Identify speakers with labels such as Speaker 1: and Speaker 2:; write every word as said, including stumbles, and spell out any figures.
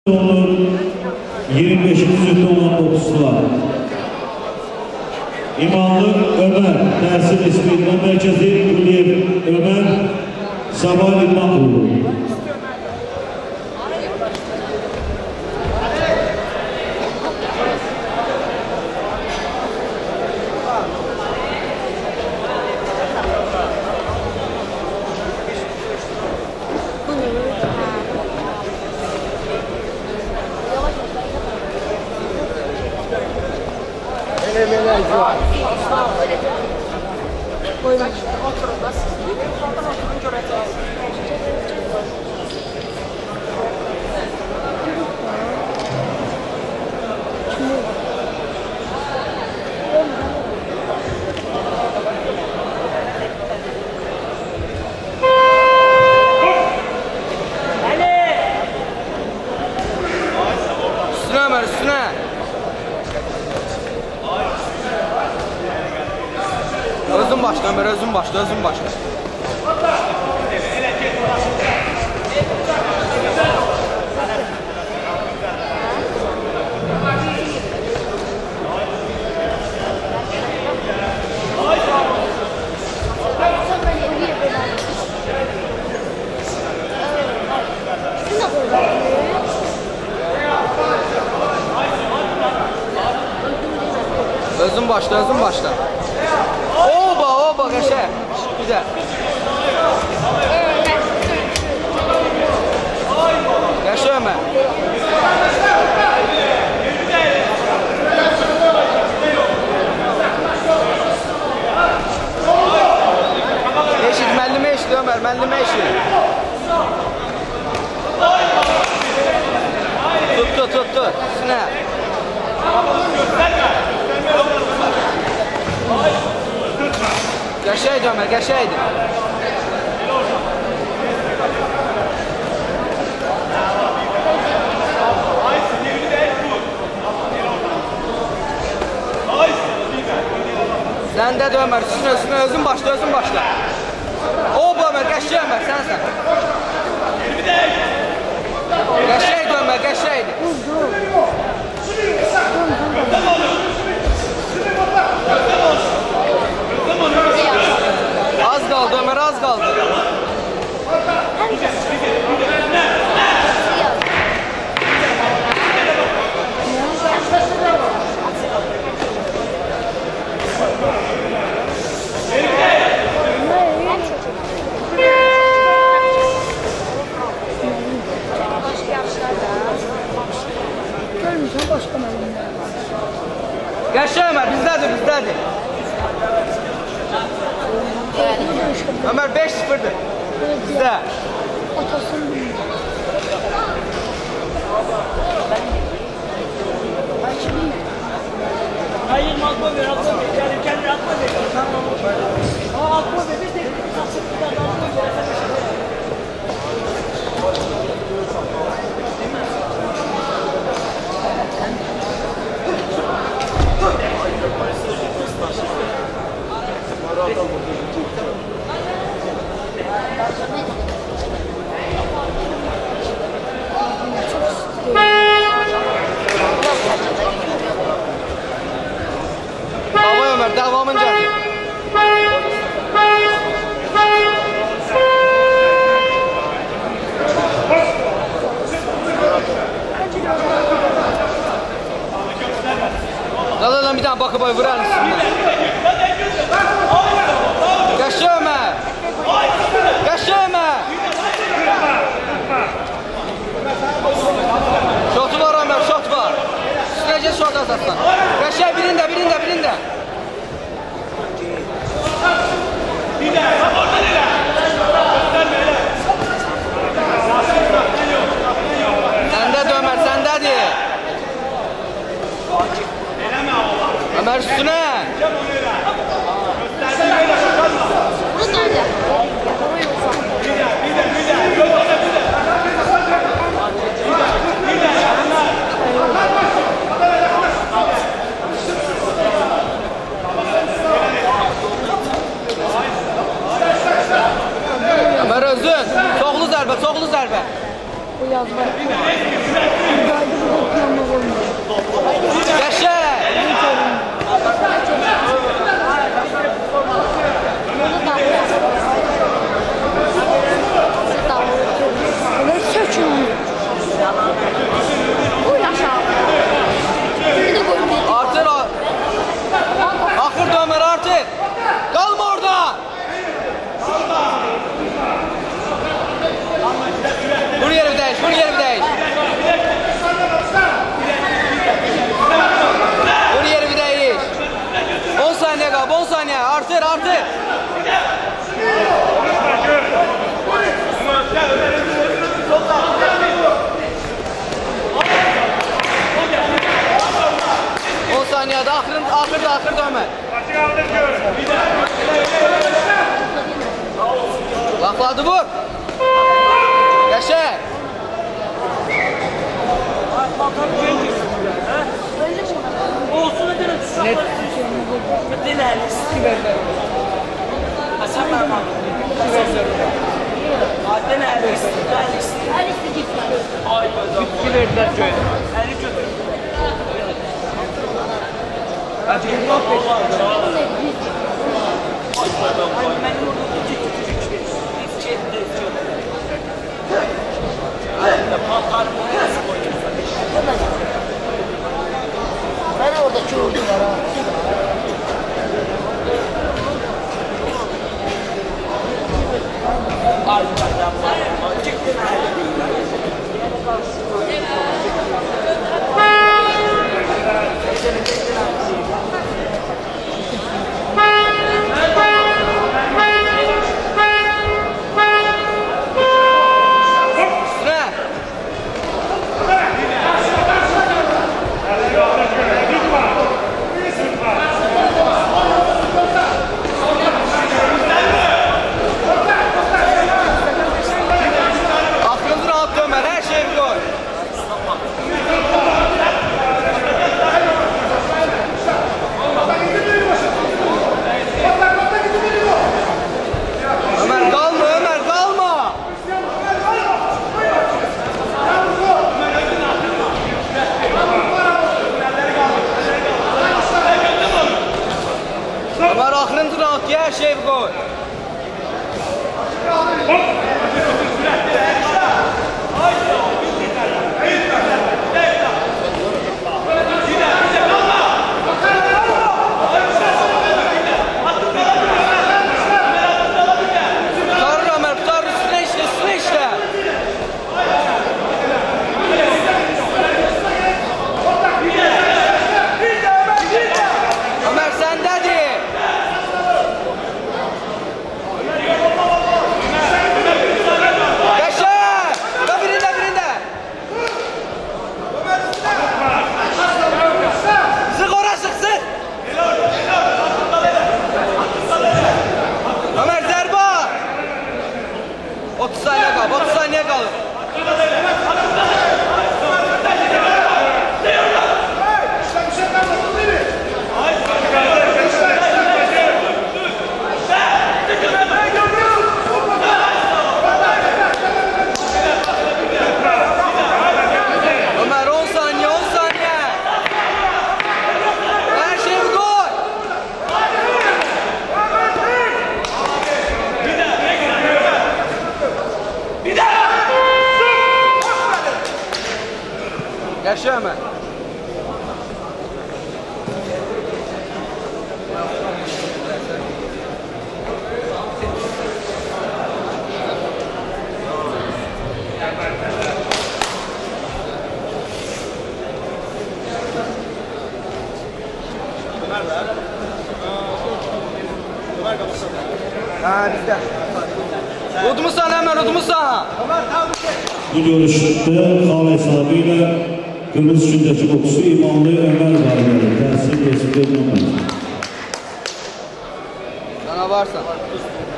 Speaker 1: yirmi beşinci olan dokuzlar. İmanlık Ömer, Dersim İsmi'nden Merkezi Kuliyev Ömer, Sabah İlmanlığı.
Speaker 2: Üstüne Ömer, üstüne. Özün başla Ömer, özün başla, özün başla. Özün başla, özün başla. Oba, oba, qəşəng. Güzel. Qəşəng Ömər. Eşit, müəllimə eşit Ömər, müəllimə eşit. Tut, tut, tut, tut. Üstünə. Qəşəngdir Ömər, qəşəngdir. Səndədir Ömər, üstünə, üstünə, özün başla, özün başla. Oba Ömər, qəşəng Ömər, sənsən. Qəşəngdir Ömər, qəşəngdir. Az kaldı Ömer, az kaldı. Yaşa Ömer, bizdedir, bizdedir. Ömer beş sıfırdır. Bizde.
Speaker 3: Hayır, atma ver, atma ver. Yani kendini atma ver. Aa, atma ver. Bir tek saçıklıdan atma ver.
Speaker 2: Bravo Ömer, devamın geldi. Lan lan bir tane bakıp ay vurar mısın? Yaşa Ömer. Yaşa Ömer. Şotu var Ömer, şot var. Üstünece şot atarsan. Yaşa birinde, birinde, birinde. Səndedir Ömer, səndedir. Ömer üstüne.
Speaker 4: Bu yazma.
Speaker 2: Axırın, axırda, axırda Ömer.
Speaker 4: Açıq aldır gör.
Speaker 2: Vaxtladı vur. Qəşəng.
Speaker 3: Olsun da dene düşün. Dene Halis. Hasan Mehmet. Dene Halis. Halis. Halis de git. Ay be. Bitki verdiler köyde. Halis götür. Hadi git bak. Benim orada küçük küçük şey. Biz çekti. Ayında pantarımı nasıl koyuyorsun? Ben orada çoğurdum var ha. Ay bayram var. Çıktın hali.
Speaker 2: Ömer axırıncı round ya her şey koy. Tutarır Ömer, tutarır üstüne işte, üstüne işte. Ömer sendedir. otuz saniye kal, otuz saniye kalır. Ömer on saniye, on saniye. Her şeyi koy. Yaşa Ömer. Ha bizde. Udmusan Ömer, udmusan.
Speaker 1: Bu görüşdə xal hesabı ilə Qırmızı Gündəki boksçu İmanlı Ömər varlığı təhsil Esbir Ömər.
Speaker 2: Sana varsa.